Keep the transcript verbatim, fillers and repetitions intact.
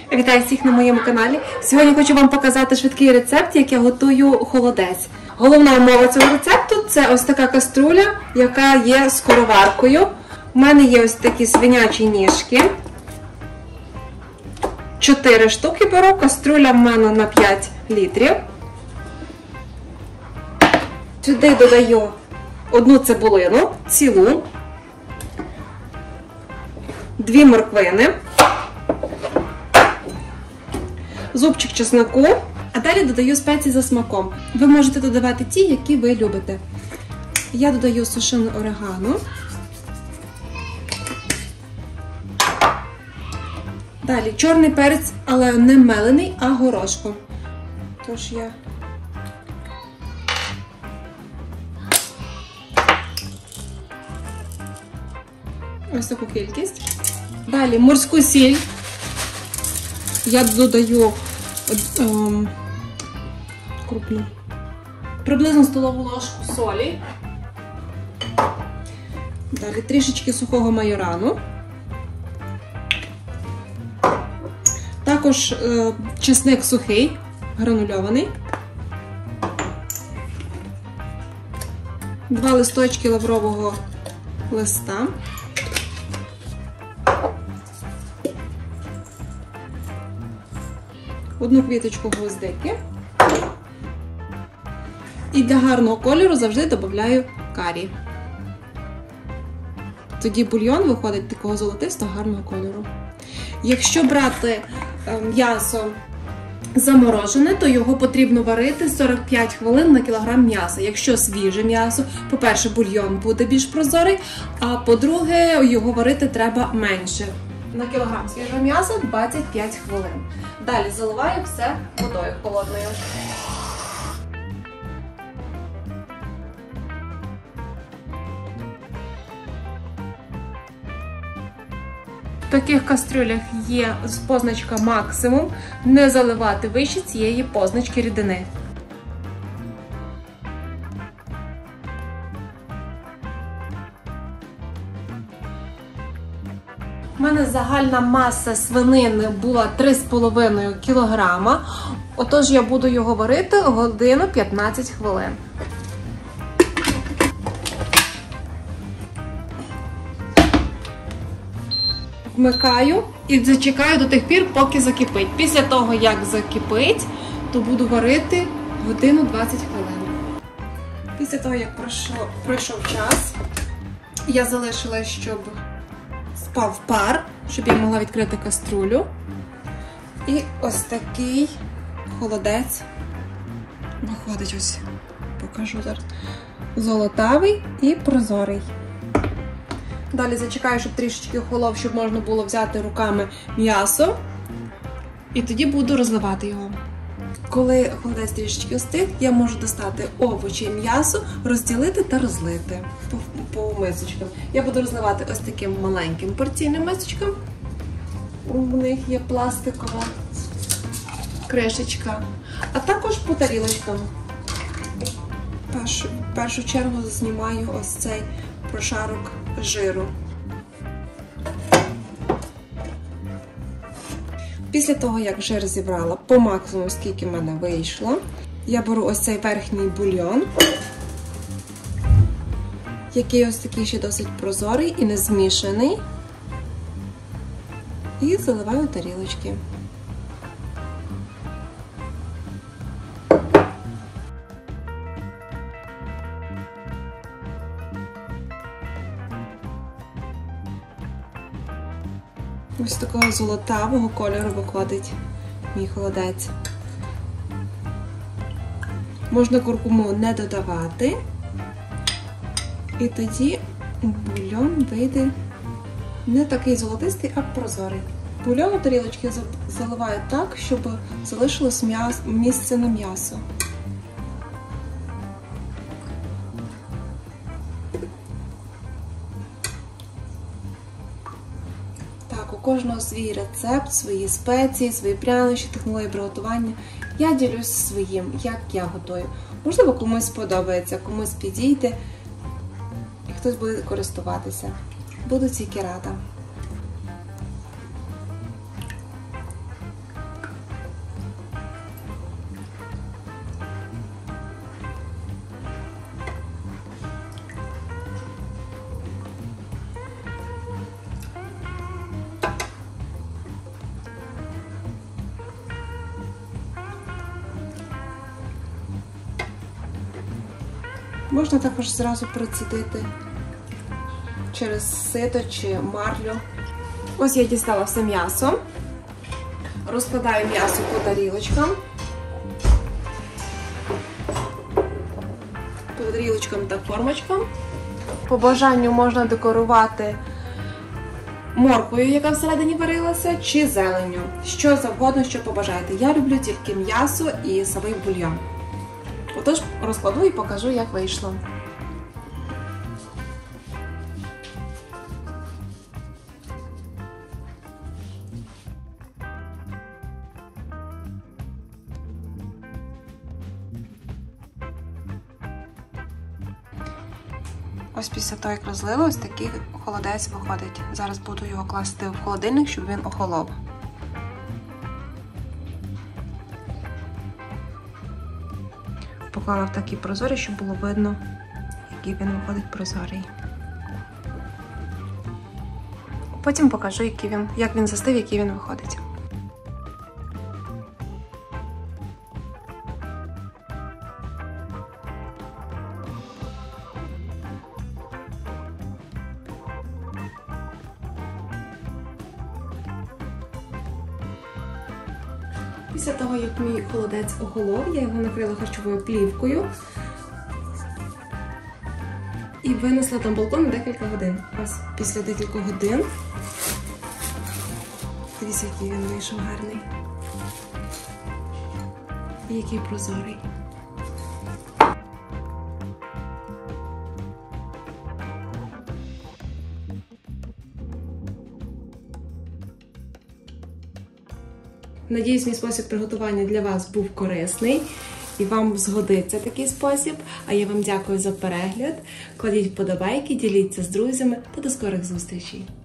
Вітаю всіх на моєму каналі. Сьогодні хочу вам показати швидкий рецепт, як я готую холодець. Головна умова цього рецепту – це ось така каструля, яка є скороваркою. У мене є ось такі свинячі ніжки. Чотири штуки беру, каструля в мене на п'ять літрів. Сюди додаю одну цибулину, цілу, дві морквини, зубчик чесноку, а далі додаю спеції за смаком. Ви можете додавати ті, які ви любите. Я додаю сушене орегано. Далі чорний перець, але не мелений, а горошком. Тож я ось таку кількість. Далі морську сіль. Я додаю ем, крупну, приблизно столову ложку солі. Далі трішечки сухого майорану. Також е, чесник сухий, гранульований. Два листочки лаврового листа. Одну квіточку гвоздики. І для гарного кольору завжди додаю карі. Тоді бульйон виходить такого золотистого гарного кольору. Якщо брати м'ясо заморожене, то його потрібно варити сорок п'ять хвилин на кілограм м'яса. Якщо свіже м'ясо, по-перше, бульйон буде більш прозорий, а по-друге, його варити треба менше. На кілограм свіжого м'яса двадцять п'ять хвилин. Далі заливаю все водою холодною. В таких кастрюлях є позначка максимум, не заливати вище цієї позначки рідини. У мене загальна маса свинини була три з половиною кілограма, отож я буду його варити годину п'ятнадцять хвилин. Вмикаю і зачекаю до тих пір, поки закипить. Після того, як закипить, то буду варити годину двадцять хвилин. Після того, як пройшов, пройшов час, я залишила, щоб спав пар, щоб я могла відкрити каструлю. І ось такий холодець виходить, ось, покажу зараз, золотавий і прозорий. Далі зачекаю, щоб трішечки охолов, щоб можна було взяти руками м'ясо. І тоді буду розливати його. Коли холодець трішечки остиг, я можу достати овочі і м'ясо, розділити та розлити по, по мисочкам. Я буду розливати ось таким маленьким порційним мисочком. У них є пластикова кришечка. А також по тарілочкам. Першу, в першу чергу знімаю ось цей прошарок жиру. Після того, як жир зібрала по максимуму, скільки в мене вийшло, я беру ось цей верхній бульйон, який ось такий ще досить прозорий і не змішаний, і заливаю тарілочки. Ось такого золотавого кольору виходить мій холодець. Можна куркуму не додавати, і тоді бульйон вийде не такий золотистий, а прозорий. Бульйон у тарілочки заливаю так, щоб залишилось місце на м'ясо. У кожного свій рецепт, свої спеції, свої прянощі, технології приготування. Я ділюсь своїм, як я готую. Можливо, комусь сподобається, комусь підійде, і хтось буде користуватися. Буду тільки рада. Можна також зразу процедити через сито чи марлю. Ось я дістала все м'ясо. Розкладаю м'ясо по тарілочкам. По тарілочкам та формочкам. По бажанню можна декорувати морквою, яка всередині варилася, чи зеленню. Що завгодно, що побажаєте. Я люблю тільки м'ясо і самий бульйон. Отож, розкладу і покажу, як вийшло. Ось після того, як розлила, ось такий холодець виходить. Зараз буду його класти в холодильник, щоб він охолов. Поклала в такі прозорі, щоб було видно, який він виходить прозорий. Потім покажу, який він, як він застив, який він виходить. Після того, як мій холодець охолов, я його накрила харчовою плівкою і винесла на балкон на декілька годин. Ось після декількох годин, дивіться, який він вийшов гарний і який прозорий. Надіюсь, мій спосіб приготування для вас був корисний і вам згодиться такий спосіб. А я вам дякую за перегляд. Кладіть вподобайки, діліться з друзями та до скорих зустрічей!